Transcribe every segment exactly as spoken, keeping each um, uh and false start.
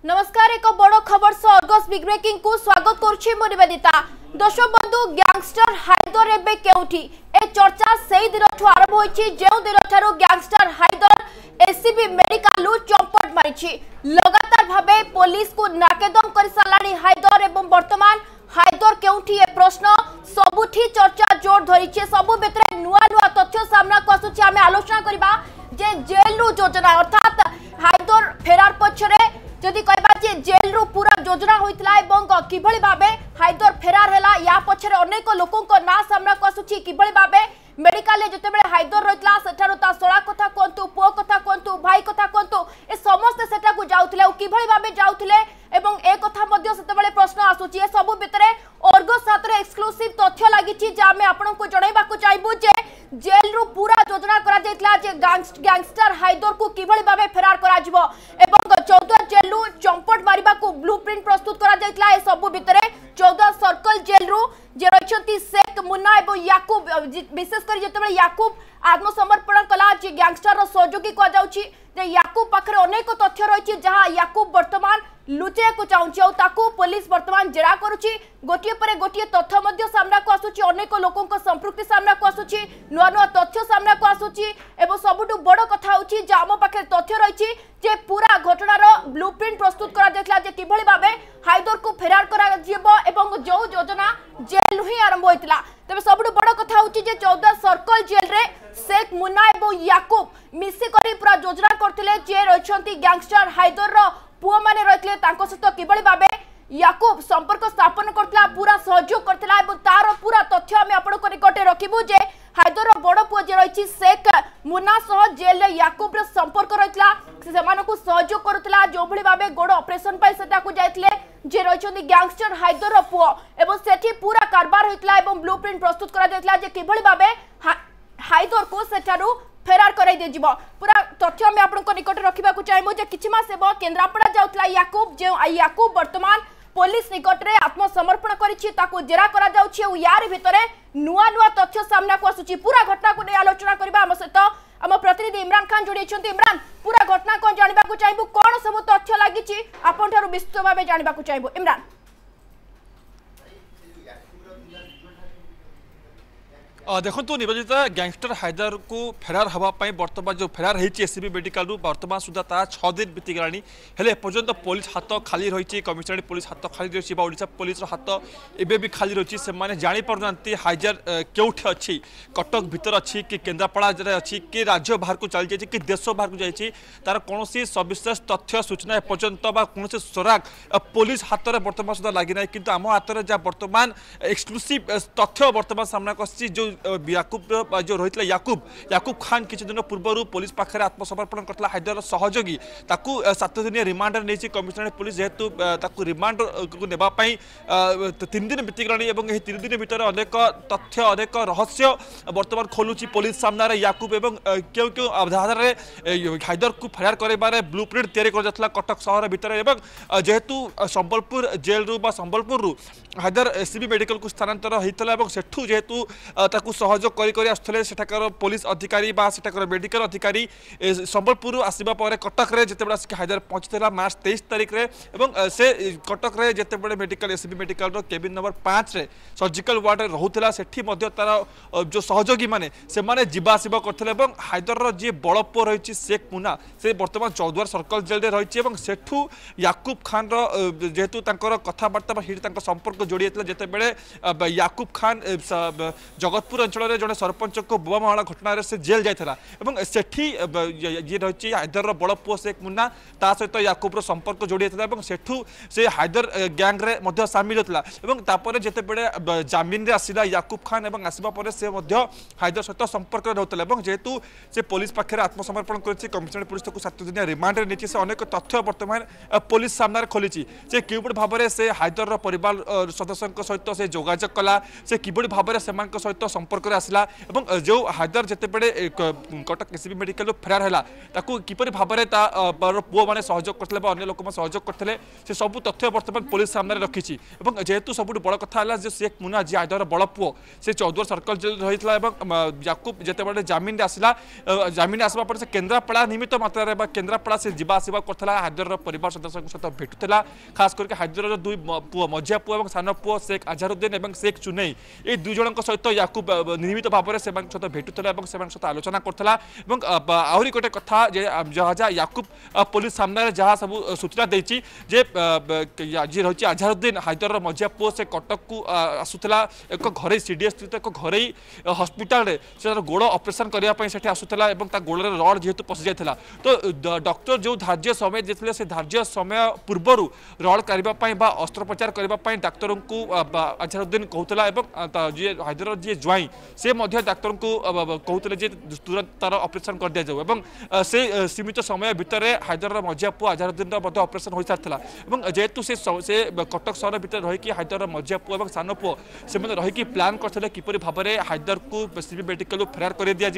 नमस्कार एक बड़ खबर सह अर्गस बिग ब्रेकिंग को स्वागत करुछि मो निवेदिता। दर्शक बंधु गैंगस्टर हाइदर एबे केउठी ए चर्चा सेही दिन आरंभ होइछि जेउ दिन गैंगस्टर हाइदर एसीबी मेडिकल चंपट मारिछि। लगातार भाबे पुलिस को नाकेदम कर सालाणी हाइदर एवं वर्तमान हाइदर केउठी ए प्रश्न सबुठी चर्चा जोर धरिछि। सबु बेतरे नुआ नुआ तथ्य सामना को आसुछि। आमे आलोचना करबा जे जेल रु योजना अर्थात हाइदर फेरार पछरे जदि कहबा जे जेल रु पूरा योजना होइतला एवं किभଳି भाबे हाइदर फेरार हैला या पछरे अनेक लोकों को ना सामना को आसुछि। किभଳି भाबे मेडिकल जते बेले हाइदर रहितला सेठारो ता सोळा कथा कोंतु पुओ कथा कोंतु भाई कथा कोंतु ए समस्त सेटा को जाउथिले ओ किभଳି भाबे जाउथिले एवं ए कथा मध्य सेते बेले प्रश्न आसुछि। ए सब भितरे अर्गस सातरे एक्सक्लूसिव तथ्य लागिछि जे आमे आपन को जणाइबा को चाहबो जे जेल रु पूरा योजना करा जायतला जे गैंगस्टर हाइदर को किभଳି भाबे फेरार करा जिवो एवं चौदह जेल रु चंपट मारिबा को ब्लूप्रिंट प्रस्तुत करा जायतला। ए सब भितरे चौदह सर्कल जेल रु जे रहिछंती शेख मुन्ना एवं याकूब विशेष कर जते बेले याकूब आत्मसमर्पण कला जे गैंगस्टर रो सहयोगी को जाउछि जे याकूब पाखरे अनेक तथ्य रहिछि जहा याकूब वर्तमान लुचे को चाहूछि और ताकू पुलिस वर्तमान जेरा करूछि। गोटिए परे गोटिए तथ्य मध्य सामना को आसुछि अनेक लोकों को संपृक्ति सामना को आसुछि नुआ नुआ तथ्य सामना को आसुछि एवं सबुटु बड़ कथा होछि जे आम पाखे तथ्य रहिछि जे पूरा घटनार ब्लूप्रिंट प्रस्तुत करा जायतला जे किभଳି भाबे हाइदर को फेरार करा जिवो एवं जो योजना जेल ही आरंभ होइतला। तबे सबुटु बड़ कथा होछि जे चौदह सर्कल जेल रे शेख मुन्ना एवं याकूब मिसी करी पूरा योजना करथिले जे रहिछंती गैंगस्टर हाइदर रो पुओ माने रहितले तांको सहित किभଳି भाबे याकूब संपर्क स्थापन करथिला पूरा सहयोग करथिला एवं तार पूरा तथ्य हम आपण को निकटे रखिबु जे हाइदर रो बड़ पुओ जे रहिछि शेख मुन्ना सह जेल रे याकूब रो संपर्क रहितला सेमानो को सहयोग करथिला जो भଳି भाबे गोड़ ऑपरेशन पाई सेटा को जायतले जे रहिछंती गैंगस्टर हाइदर रो पुओ एवं सेठी पूरा कारबार होइतला एवं ब्लूप्रिंट प्रस्तुत करा जायतला जे किभଳି भाबे हाइदर को सेठारु फेरार कराई दे जिवो पूरा तथ्य हम आपण को निकट रखिबा को चाहबो जे किछि मास हेबो केन्द्रापड़ा जाउतला याकूब जे याकूब वर्तमान पुलिस निकट रे आत्मसमर्पण करिछि ताको जेरा करा जाउछि ओ यार भितरे नुआ नुआ तथ्य सामना को आसुछि। पूरा घटना को नै आलोचना करबा हम सहित हम प्रतिनिधि इमरान खान जोड़ी छथि। इमरान पूरा घटना को जानिबा को चाहबो कोन सब तथ्य लागिछि आपण थारु विस्तृत भाबे जानिबा को चाहबो। इमरान देखो निवेदिता गैंगस्टर हाइदर को फेरार हाँपाई बर्तमान जो फेरार होती एसीबी मेडिकल बर्तमान सुधा ता छः दिन बीती गलानी हेले एपर्यंत पुलिस हाथ खाली रही कमिशनरेट पुलिस हाथ खाली रही ओडिशा पुलिस हाथ एबे भी खाली रही से जानी पारना हाइदर केउठी अच्छी कटक भीतर अच्छी कि केन्द्रापड़ा अच्छी कि राज्य बाहर को चली जाए कि देश बाहर को जाइए तार कौन सविशेष तथ्य सूचना एपर्यंत कौन सोराग पुलिस हाथ में बर्तमान सुधा लगी ना कि आम हाथ में जहाँ बर्तमान एक्सक्लूसिव तथ्य बर्तमान सामना कर जो याकूब जो रही याकूब याकूब खान किसी दिन पूर्व पुलिस पाखे आत्मसमर्पण करता हाइदर सहयोगी ताकू सात दिन रिमांड नहीं कमिशनरेट पुलिस जेहेतु ताकू रिमांड को नेबाई तीन दिन बीती गलानी तीन दिन भितर अनेक तथ्य अनेक रहस्य बर्तमान खोलुची पुलिस सामने याकूब एवं क्यों क्यों आधार में हाइदर को फेरार कर ब्लूप्रिंट तैयारी कर कटक सहर भितर जेहेतु संबलपुर जेल रु संबलपुर रु हाइदर एसीबी मेडिकल को स्थानांतर होता है सेठू जेहेतु ताकू सहयोग करी करी आसुले सेठाकर पुलिस अधिकारी बा सेठाकर मेडिकल अधिकारी संबलपुर आसवा पर कटक रे जेतेबेले आसिक हाइदर पहुंचीला मार्च तेईस तारीख रे एवं से कटक रे जेतेबेले मेडिकल एसीबी मेडिकल रो केबिन नंबर पाँच रे सर्जिकल वार्ड रे रहुतला सेठी मध्य तार जो सहयोगी माने से माने जिबा आसिबा करथिले एवं हाइदर रो जे बड़पो रहिछि शेख मुन्ना से वर्तमान चौद्वार सर्कल जेल रे रहिछि एवं सेठू याकूब खान रो जेहेतु तांकर कथाबार्ता हिट तांकर संपर्क जोड़ी जाइतला जेतेबेले याकूब खान जगतपुर अंचल जड़े सरपंच को बोमा मामला घटना से जेल जाता है सेठी ये रही हाइदर बड़ पुओ शेख मुन्ना ता सहित याकूब संपर्क जोड़ी जाता है सेठू से हाइदर गैंग रे सामिल होता है जितेबले जमीन रे आसला याकूब खान और आसवा पर से हाइदर सहित संपर्क रोला जेहेतु से पुलिस पाखे आत्मसमर्पण कर कमिशनरेट पुलिस को सात दिन रिमांड नहीं से अनेक तथ्य बर्तमान पुलिस सामने खोली से किभଳି भाव में से हाइदर परिवार सदस्यों सहित से जोगाजोग कला से किभଳି भाव में सहित संपर्क में आसला और जो हायदर जितेबले कटक एससीबी मेडिकल फेरार है किपर भाव में पुओ मैंने सहयोग करते अन्य लोक सहयोग करते से सब तथ्य बर्तमान पुलिस सामने रखी जेहेतु सब बड़ कथा है शेख मुन्ना जी हायदर बड़ पुओ से चौदुआर सर्कल जेल रही याकूब जितेबाला जमीन आसला जमीन आसवा पर से केन्द्रापड़ा निमित्त मात्रा केन्द्रापड़ा से जीवा आसवा करता हायदर परिवार सदस्य सहित भेटुला खास करके हायदर दुई पुओ मझिया पुओ और सान पुओ शेख अजहरुद्दीन और शेख चुनई ये दुई जन सहित याकूब नियमित भाव में सहित भेटुला सहित आलोचना करता आहरी गोटे कथा जहाँ जहाँ याकूब पुलिस सामने जहाँ सब सूचना देती जे जी रही अजहरुद्दीन हायदर मझिया पुओ से कटक को आसूला एक घर सीडीएस स्थित एक घर हस्पिटाल से गोड़ ऑपरेशन करने से आसूला गोड़ रड जेहेतु पशि जाता तो डॉक्टर जो धार्य समय देते से धार्य समय पूर्वर रड करने अस्त्रोपचार करने डाक्तर को अजहरुद्दीन कहता जी हायदर जी ज्वाई से डाक्तर को कहते तुरंत तार ऑपरेशन कर दि जाऊ से सीमित समय भितर हायदर मझिया पुओ अजहरुद्दीन ऑपरेशन हो सारी जेहेतु से कटक सहर भितर रही हायदर मझिया पुओ और सान पुओ से रही प्लां करते किपर भाव में हायदर को एससीबी मेडिकल फेरार कर दि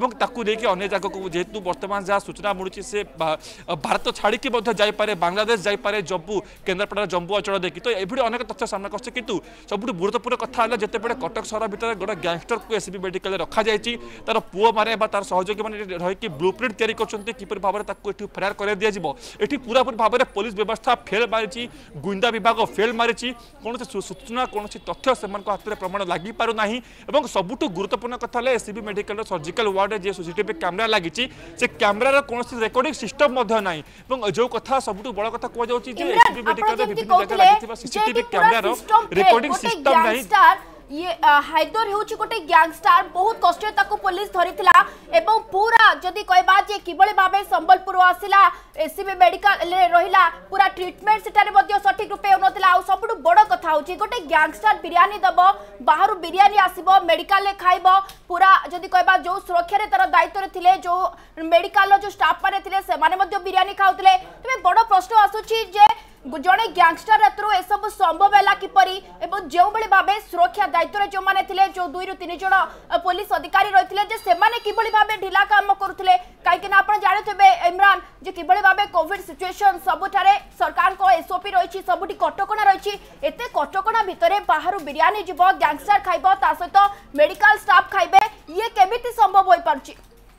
जाए अन्य जगह को जेहेतु बर्तमान जहाँ सूचना मिलूँ से भारत छाड़ी जापे बांग्लादेश जापे जम्मू केन्द्रापड़ा जम्मू अंचल देखी तो ये अनेक तथ्य सामना कर कितु सब गुरुत्वपूर्ण कथा है जितेबाला कटक सहर भितर गोटे गैंगस्टर को एससीबी मेडिकल रखा जाए तार पुओ मैंने तार सहयोगी मैंने रही ब्लू प्रिंट तैयारी कर किपर भाव में फेरार कर दि जाए पूरापूरी भाव में पुलिस व्यवस्था फेल मारी गुइंदा विभाग फेल मारी कौन सूचना कौन तथ्य से हाथ में प्रमाण लगी पारना और सबुठ गुरुत्वपूर्ण कथा है एससीबी मेडिकल सर्जिकल वार्ड जो सीसीटीवी कैमेरा लगी से कैमेरार कौन रेकर्डिंग सिस्टम नहीं जो कथा सब बड़ कथा कह एससीबी मेडिकल विभिन्न जगह लगी सीसीटीवी कैमेरार रेकर्डिंग सिस्टम नहीं ये हायदर होची गोटे गैंगस्टर बहुत कष्ट ताको पुलिस धरिथिला एवं पूरा जदी कहबा जे किबळे भाबे संबलपुर आसिला एससीबी मेडिकल ले रहिला पूरा ट्रीटमेंट सेटारे मध्ये सठिक रूपे होनथिला आ सबटु बड़ कथा होची गोटे गैंगस्टर बिरयानी दबो बाहरु बिरयानी आसीबो मेडिकल ले खाइबो पूरा जदी कहबा जो सुरक्षा रे तर दायित्व रे थिले जो मेडिकल जो स्टाफ माने थिले से माने मध्ये बिरयानी खाउथिले तबे बड़ प्रश्न आसुची जे जड़े गैंगस्टर हाथों यह सब संभव है किपरि एवं जो बड़े भाव सुरक्षा दायित्व जो मैंने थे जो दुई रु तीन जन पुलिस अधिकारी रही से किभली भाव ढिला काम करुले कहीं आप जानते इमरान जे किभली भाव कोविड सिचुएशन सबुठारे सरकार को एसओपी रही सबुठी कटकणा रही एत कटकणा भितर बाहर बिरयानी जीव गैंगस्टर खाइब ता सहित मेडिकल स्टाफ खाइबे ये केमिति संभव हो पारुछि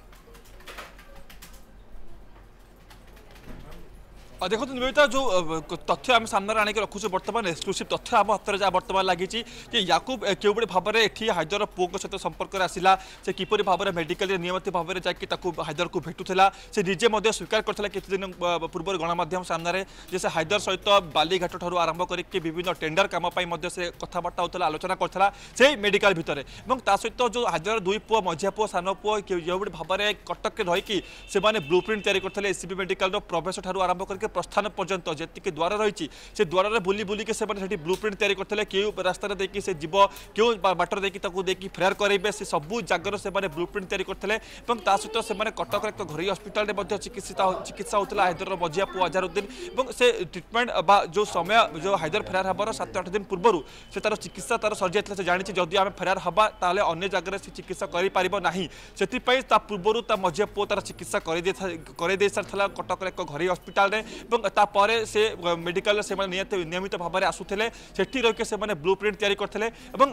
देखो निवेदिता जो तथ्य आम सामने आने के रखुचे बर्तमान एक्सक्लूसिव तथ्य आम हाथ में जहाँ बर्तमान लगी याकूब क्यों भाव में ये हायदर पुओ सहित संपर्क में आसला से किपर भाव में मेडिकल नियमित भाव में जाकि हायदर को भेटुला से निजे स्वीकार करता किसी दिन पूर्व गणमाध्यम सामने जैसे हायदर सहित बालीघाट ठार आरंभ करके विभिन्न टेंडर कम से कथबार्ता होता आलोचना करता से मेडिकल भितर सहित जो हायदर दुई पुओ मझिया पुओ सान पुओ जो भाव में कटक रही से ब्लू प्रिंट तैयारी करते एससीबी मेडिकल प्रवेश ठार आरंभ करके प्रस्थान पर्यंत जी द्वार रही से द्वार बुली बुलिक से ब्लू प्रिंट तैयारी करते क्यों रास्ता देखिए से जीव क्यों बाटर देखिए फेरार करेंगे से सबू जगार से ब्लू प्रिंट तैयारी करते सहित से कटक एक घरोई हस्पिटाल चिकित्सा चिकित्सा होता हायदर मझिया पुओ अजहरुद्दीन और से ट्रिटमेंट जो समय जो हायदर फेरार हबार सात आठ दिन पूर्व से तार चिकित्सा तार सर जाता से जानी जदि आम फेरार हवा ताले अन्य जगह से चिकित्सा करना से पूर्व मझिया पुओ तार चिकित्सा कर सारी कटक एक घरोई हस्पिटाल तापर से मेडिकल से नियमित भाव में आसुले से रही से ब्लू प्रिंट तैयारी करते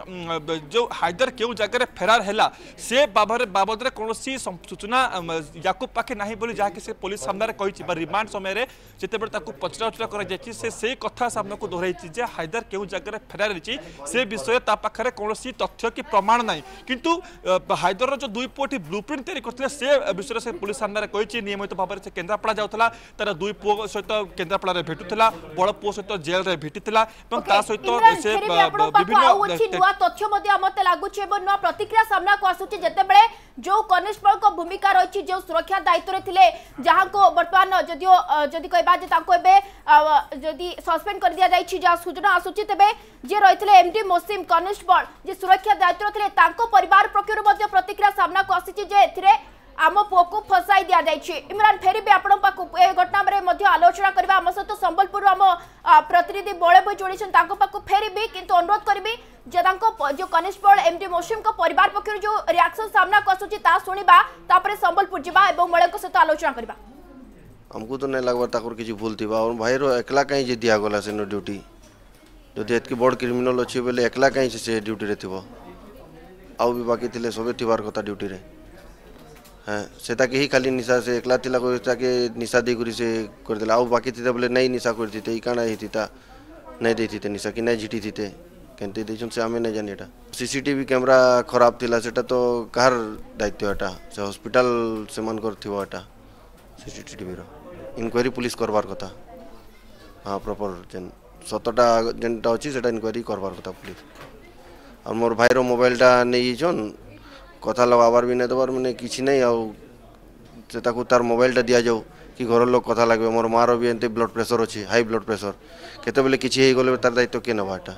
जो हायदर क्यों जगह फेरार है से बाबद में कौन सूचना याकूब पाखे ना बोली जहाँकि से पुलिस सामने कही रिमांड समय जिते पचरा उचरा कर से कथा सामने को दोहराई हायदर क्यों जगह फेरार रही से विषय पाखे कौन तथ्य कि प्रमाण ना किंतु हायदर जो दुई पुओ ब्लू प्रिंट तैयारी करते से विषय से पुलिस सामने कही नियमित भाव में से केन्द्रापड़ा जाऊला तार दुई पुओ सहित केन्द्रापड़ा भेटुला बड़ पुओ सहित जेल रे भेटिला सहित से विभिन्न तथ्य मते लागुछि एवं नुआ प्रतिक्रिया सामना को आसुछि जेतेबेले जो कनिष्ठबल को भूमिका रही जो सुरक्षा दायित्व रे थिले जहां को वर्तमान जदियो जदि कहबा जे ताको एबे जदि सस्पेंड कर दिया जाइछि जा सूचना आसुछि तबे जे रहिथिले एमडी मोसिम कनिष्ठबल जे सुरक्षा दायित्व थिले ताको परिवार पक्षरु मध्ये प्रतिक्रिया सामना को आसीछि जे एथिरे आम पुओ को फसाई दिया जाइछि। इमरान फेरी भी आपण पाखु ए घटना रे मध्य आलोचना करबा आम सहित संबलपुर आम प्रतिनिधि बळे भाई जोड़ीछन ताको पाखु फेरी भी किंतु अनुरोध करबी जे तांको जो कनिष्ठबल एमडी मौसम को परिवार पक्षर जो रिएक्शन सामना को आसुछि ता सुनिबा तापरे संबलपुर जिबा एवं बळे को सहित आलोचना करबा। हमको तो नहीं लगवा ताकर किसी भूल थी और भाई रो एकला कहीं जे दिया गला से ड्यूटी जदि एतकी बड़ क्रिमिनल अच्छी बोले एकला कहीं से ड्यूटी रे थिबो आउ भी बाकी थिले सबे थिबार कथा ड्यूटी रे हाँ सेटा के ही खाली निशा से एकला थिला को के निशा दे गुरी से कर देला आउ बाकी थिता बोले नहीं निशा कर दिते ई काना ही थिता नहीं देती थे निशा कि नहीं झिटी थीते केंते देछन से हमें नहीं जाने एटा सीसीटीवी कैमरा खराब थिला सेटा तो कार दायित्व एटा से हॉस्पिटल से मन कर थिबो एटा सीसीटीवी रो इनक्वारी पुलिस करवार कथा हाँ प्रॉपर जेन सतटा जेनटा अच्छी से इनक्वारी करवार कथा पुलिस और मोर भाईर मोबाइलटा नहीं छन कथा लगाबार भी नहीं देवार मैंने किसी नहीं आउ से ताकू तार मोबाइलटा दिया जाऊ कि घर लोग कथा लगे मोर मार भी एमती ब्लड प्रेशर अच्छी हाई ब्लड प्रेशर केते बेले किसी हो गले तार दायित्व किए नवाटा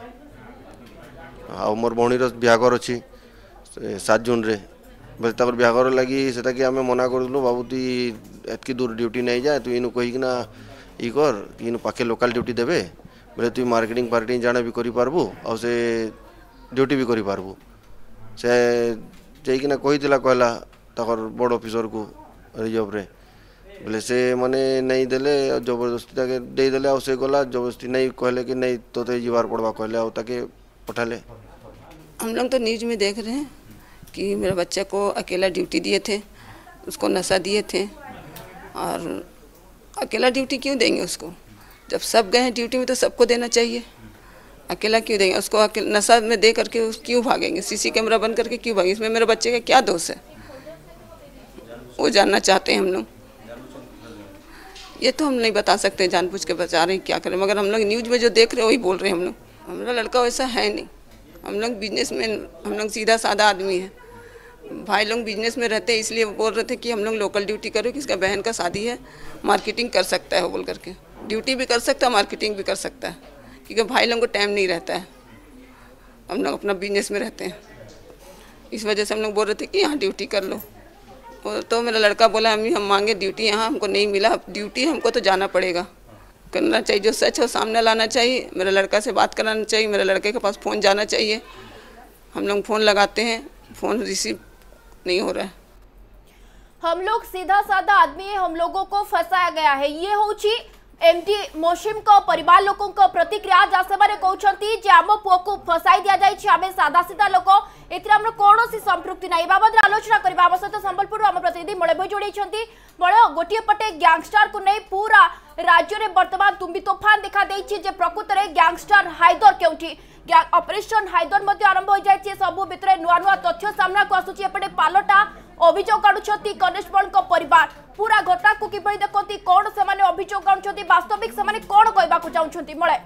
आ मोर भौणीर बिहागर अच्छी सात जून रे बस तक बिहागर लगी से कि आम मना करूँ बाबू तु एतकी दूर ड्यूटी नहीं जाए तु इनु कहीकिना इ कर इनु पाखे लोकल ड्यूटी देबे बोले तु मार्केटिंग फार्केटिंग जाना भी करि पारबू आ से ड्यूटी भी करि पारबू से जाइकिना कहीला कहला तकर बड़ ऑफिसर को रिजर्व रे बोले से माने नहीं देले जबरदस्ती ताके दे देले आ से गला जबरदस्ती नहीं कहले कि नहीं तोते जीवार पड़वा कहले आ ताके पठाले। हम लोग तो न्यूज में देख रहे हैं कि मेरे बच्चे को अकेला ड्यूटी दिए थे, उसको नशा दिए थे और अकेला ड्यूटी क्यों देंगे उसको? जब सब गए हैं ड्यूटी में तो सबको देना चाहिए, अकेला क्यों देंगे उसको? नशा में दे करके उस क्यों भागेंगे? सीसी कैमरा बंद करके क्यों भागेंगे? इसमें मेरे बच्चे का क्या दोष है वो जानना चाहते हैं हम लोग। ये तो हम नहीं बता सकते जानबूझ के बचा रहे हैं क्या करें, मगर हम लोग न्यूज में जो देख रहे हैं वही बोल रहे हैं हम लोग। हमारा लड़का वैसा है नहीं, हम लोग बिजनेसमैन, हम लोग सीधा साधा आदमी है। भाई लोग बिजनेस में रहते हैं इसलिए बोल रहे थे कि हम लोग लोकल ड्यूटी करो कि इसका बहन का शादी है, मार्केटिंग कर सकता है वो बोल करके। ड्यूटी भी कर सकता है, मार्केटिंग भी कर सकता है, क्योंकि भाई लोगों को टाइम नहीं रहता है, हम लोग अपना बिजनेस में रहते हैं। इस वजह से हम लोग बोल रहे थे कि यहाँ ड्यूटी कर लो। तो मेरा लड़का बोला अम्मी हम मांगे ड्यूटी, यहाँ हमको नहीं मिला, ड्यूटी हमको तो जाना पड़ेगा, करना चाहिए, जो सच है सामने लाना चाहिए। मेरे लड़का से बात कराना चाहिए, मेरे लड़के के पास फ़ोन जाना चाहिए। हम लोग फ़ोन लगाते हैं, फ़ोन रिसीव नहीं हो रहा है। हम लोग सीधा साधा आदमी है, हम लोगों को फंसाया गया है। ये होची एमडी मोशिम को परिवार लोकों को प्रतिक्रिया जासबारे कहउछंती जे आम पुओ को फसाई दिया जाई छी, आमे सादा सीधा लोक एतिर हमर कोनोसी संपृक्ति नै। बाबद आलोचना करबा हम सहित संबलपुर आम प्रतिनिधि मळे भाई जोड़ी छंती। बळे गोटिए पटे गैंगस्टर को नै पूरा राज्य रे वर्तमान तुम्बी तूफान देखा देछि जे प्रकृत रे गैंगस्टर हाइदर केउठी ऑपरेशन हाइदर मध्य आरंभ हो जाए। सबू भितर नुआ नुआ तथ्य सामना को आसुची। एपटे पालटा अभियोग आनुछंती कनिष्ठबल को परिवार। पूरा घटना को किबळी देखंती, कोन से माने अभियोग आनुछंती, वास्तविक से माने कोन कहबा को चाहुछंती मळे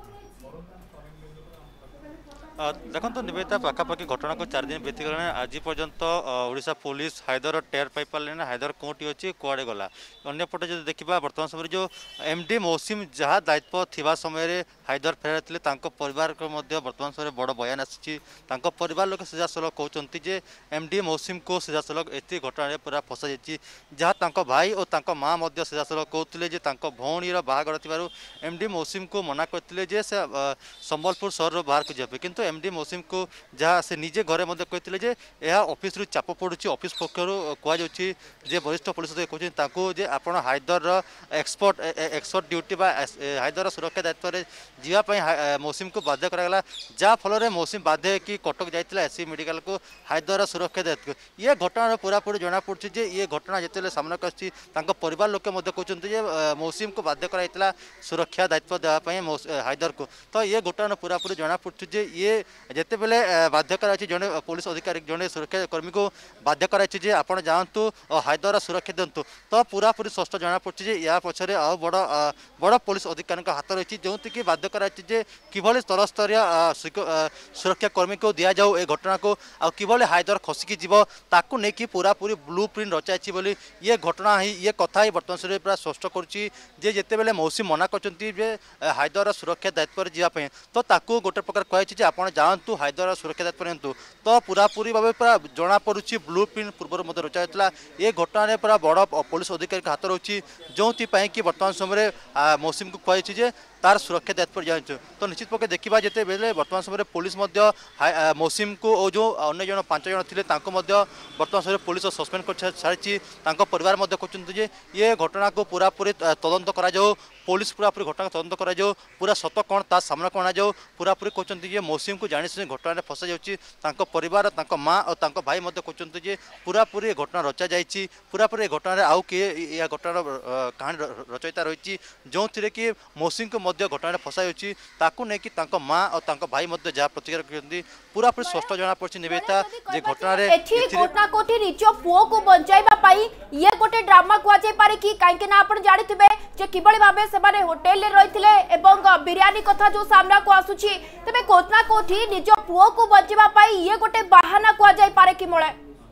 देखो निवेदिता पाखापाखि घटना को चार दिन बीती गला। आज पर्यंत ओडिशा पुलिस हाइदर टेर पाई पारे ना हाइदर कौटी अच्छी कुआड़े गला। अंपटे जो देखा बर्तमान समय जो एमडी मौसिम जहाँ दायित्व थिबा समय हाइदर फेरार थे परिवार को बर्तमान समय बड़ बयान आसी। परिवार लोक सीधासल कहते जे एमडी मौसिम को सीधासल एति घटना पूरा फसा जाइए, जहाँ भाई और माँ सीधासल कहते भौणीर बाहागर थी एमडी मौसिम को मना करते संबलपुर सहर बाहर को जाए, किंतु एमडी मौसिम को जहाँ से निजे घरे कहते जे यह ऑफिस रु चाप पड़ुची। ऑफिस पक्षर कहुच्छी जे वरिष्ठ पुलिस कहते जे आप Haider expert expert duty Haider सुरक्षा दायित्व में जीवाई मौसिम को बाध्य कराला, जहाँ फल मौसिम बाध्य कि कटक जाता एससी मेडिकल को हाइदर सुरक्षा दायित्व। ये घटना पूरापूरी जना पड़ी जे ये घटना जिते सामना आसी परिवार लोक कहते मौसिम को बाध्य कराइला सुरक्षा दायित्व देवाई हाइदर को। तो ये घटना पूरापूरी जना पड़ी जे ये जिते बेले बाध्य कराई जड़े पुलिस अधिकारी जड़े सुरक्षा कर्मी को बाध्य कराई जे आप जातु हाइदर सुरक्षा दिंतु, तो पूरापूरी स्पष्ट जना पड़ी या पछरे आ बड़ बड़ पुलिस अधिकारी हाथ रही जो कि बाध्य कराई जे किभली तल स्तरीय सुरक्षा कर्मी को दि जाऊ ए घटना को आ किभली हाइदर खसिकी जीव ताकू नहीं कि पूरापूरी ब्लू प्रिंट रचाई बोली ये घटना ही ये कथा ही बर्तमान समय पूरा स्पष्ट करुच्ची जे जिते बेले मौसिम मना करछंती जे हाइदर सुरक्षा दायित्व जावाई तो ताकू गोटे प्रकार कही आप आपण जानतु हायदर सुरक्षा दायित्व नियंतु तो पूरापूरी भाव पूरा जना पड़ुछि ब्लू प्रिंट पूर्व मध्य रचा जाता ये घटना पूरा बड़ पुलिस अधिकारी हाथ रही जो कि बर्तमान समय मौसम को कहुई जे तार सुरक्षा दायित्व जानी तो निश्चित पक्षे देखा जिते बेले बर्तमान समय पुलिस मौसम को और जो अन्य जन पांच जन थे बर्तमान समय पुलिस सस्पेंड कर सारी परिवार कहते ये घटना को पूरापूरी तदंत करा जाओ पुलिस पूरापूरी घटना तदंत करा जाओ पूरा सत कौन ता सामना को आना पूरापूरी कहते जे मौसम को जानी घटना फसा जाऊँगी परिवार माँ और भाई कहते पूरापूरी घटना रचा जाइए पूरापूरी घटना आउ किए यह घटना कहानी रचयिता रही जो थी कि मौसम को घटना फसा जाऊँगी माँ और भाई जहाँ प्रतिक्रिया रखते पूरापूरी स्पष्ट जना पड़ी निवेदिता जे घटना घटना कोठी निज पुओ को बंचाइबा पाई ये गोटे ड्रामा कुआ जाय पारे कि काहे के ना आपण जानिथिबे जे किबळी भाबे सेमाने होटल रे रहिथिले एवं बिरयानी कथा जो सामना को आसुची तबे घटना कोठी निज पुओ को बंचाइबा पाई ये गोटे बहाना कुआ जाय पारे कि मोळे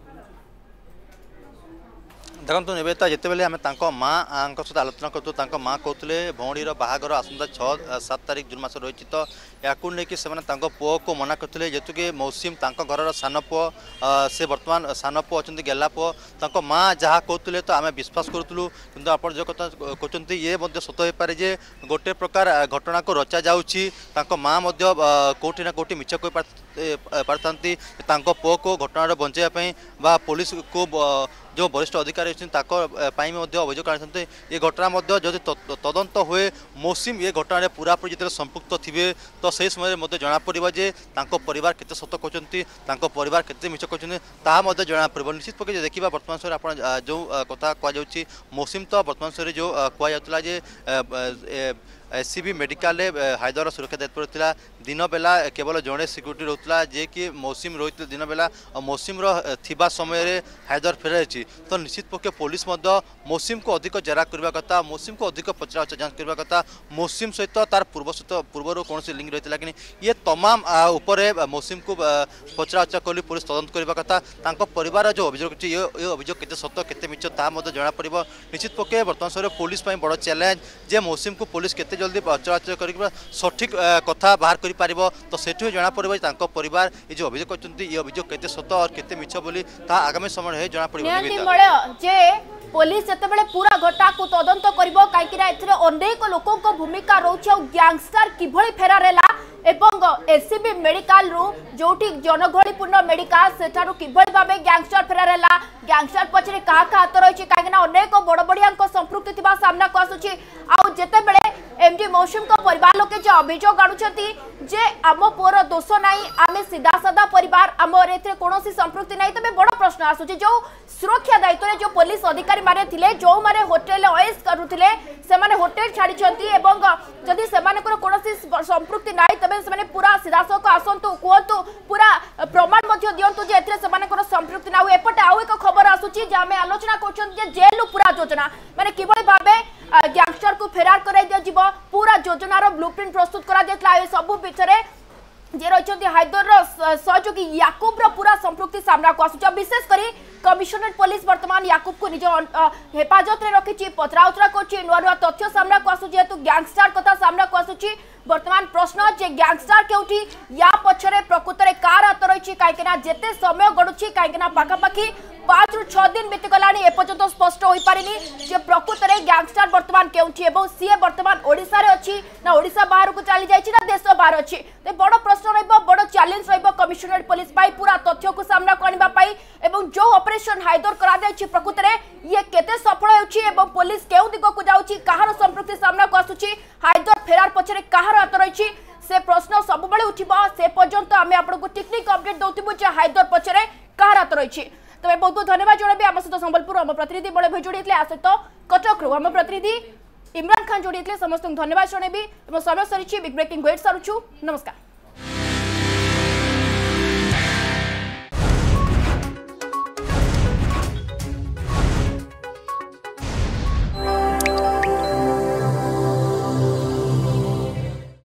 देखो निवेदिता जिते बेले आम माँ सहित आलोचना करूँ माँ कहते भौणीर बाहागर आसंता छः सात तारीख जून मस रही तो या लेकिन पुओ को मना करते जेतु कि मौसम घर सान पुओ से बर्तमान सान पुओ अच्छा गेला पुओ माँ जहाँ कहते तो आम विश्वास करूँ कि आप जो कथा कहते ये सत हो पारे जे गोटे प्रकार घटना को रचा जाऊँगी माँ कौटी ना कौटी मिछ कही पारती पुओ को घटना बचाई बा पुलिस को जो वरिष्ठ अधिकारी अच्छे अभियोग आनी ये घटना जदि तदंत हुए मौसम ये घटना पूरापूरी जो संपुक्त थे तो से समय जना पड़ा जे परिवार केते सत कहते परिवार केते मिछ कहते ताहा जना पड़ निश्चित पक्षे देखा बर्तमान समय आप जो कथा कहुच्छी मौसम तो बर्तमान समय जो कहला जे एससीबी मेडिकल हायदर सुरक्षा दायित्व था दिन बेला केवल जड़े सिक्यूरीटी रोला जे कि मौसम रही दिन बेला मौसम थिबा समय हायदर फेराई तो निश्चित पक्षे पुलिस मौसम को अधिक जेरा करने कथा मौसम को अधिक पचरा जांच करने कथा मौसम सहित तार पूर्व सहित पूर्वर कौन लिंक रही है कि ये तमाम उपरे मौसम को पचरा उचरा कर पुलिस तदंत करने कथा परिवार जो अभियोग अच्छी ये अभियोग केते सत केते मिछ ता जना पड़ निश्चित पक्षे बर्तमान समय पुलिस बड़ चैलेंज जे मौसम को पुलिस केते जल्दी पचराचर कर सठिक कथा बाहर कर पार तो सेठू जना पड़ा परिवार ये जो अभियोग करते ये अभियोग केते सत और केते मिछ बोली ता आगामी समय जना पड़ा जे पुलिस जितेबाला पूरा घटना को तदंत करिबो काईकि ना एथिरे अनेक लोकों को भूमिका रोचे और गैंगस्टर किभଳି फेरार हैला एवं एससीबी मेडिकल रु जोठी जनगहलीपूर्ण मेडिकल सेठारु किभଳି भाबे गैंगस्टर फेरार हैला गैंगस्टर पछरे का का हाथ रही काईकि ना अनेक बड़ बड़िया संपृक्ति थिबा सामना को आसुची आ जेतेबेले एमडी मौसम को परिवार लोके जे अभियोग आनुछंती जे आम पुअर दोष नाही आमे सीधा साधा परिवार आमर एथिरे कोनोसी संपृक्ति नाही तबे बड़ प्रश्न आसुची जो सुरक्षा दायित्व रे जो पुलिस अधिकारी माने थिले जो माने होटल ऑयस करूथिले से माने होटल छाड़ी छंती एवं जदि से माने को कोनोसी संपृक्ति नाही तबे से माने पूरा सीधासो को आसंतु कोंतु पूरा प्रमाण मध्ये दियंतु जे एथिरे से माने को संपृक्ति ना हुए एपटे आउ एक खबर आसुची जे आमे आलोचना करछन जे जेलु पूरा योजना माने किबळी भाबे गैंगस्टर को फेरार कराई दिया जीवो पूरा योजनार ब्लूप्रिंट प्रस्तुत करा देतला ए सब पिछरे जे रही हायदर सहयोगी याकूब पूरा संपृक्ति सामना को आसुचा विशेष करी कमिशनरेट पुलिस वर्तमान याकूब को निज हेफाजत रे रखी पचरा उचरा कर नुआ नुआ तथ्य सामना को आसु जेहेतु गैंगस्टर कथा सामना को आसुची वर्तमान प्रश्न जे गैंगस्टर केउठी या पछरे प्रकृत रे कार हाथ रही कहीं जेते समय गड़ुची कहीं पाखापाखि पांच रु छह दिन बीती गलानी एपर्यंत स्पष्ट हो पारिनी जे प्रकृत रे गैंगस्टर वर्तमान केउठी एवं सी वर्तमान ओडिसा रे अछि ना ओडिसा बाहर को चली जाइछि ना देश बाहर अछि ते बड़ प्रश्न रहइबो बड़ चैलेंज रहइबो कमिशनरेट पुलिस पाई पूरा तथ्य को सामना करनिबा पाई एवं जो ऑपरेशन हायदर करा जाइछि प्रकृत रे ये केते सफल होछि एवं पुलिस केउ दिगो को जाउछि कहार संपृक्ति सामना को आसुछि हायदर फेरार पछरे कहार हाथ रहिछि से प्रश्न सब बेले उठिबो से पर्यंत आमे आपनको टेक्निक अपडेट दउतिबो जे हायदर पछरे कहार हाथ रहिछि तबे बहुत बहुत धन्यवाद जणाबे आम सहित संबलपुर आम प्रतिनिधि बड़े भाई जोड़ी आ सहित कटक रु आम प्रतिनिधि इमरान खान जोड़ी समस्त धन्यवाद जणाबी समय सरी बिग ब्रेकिंग वेट सारुछु नमस्कार।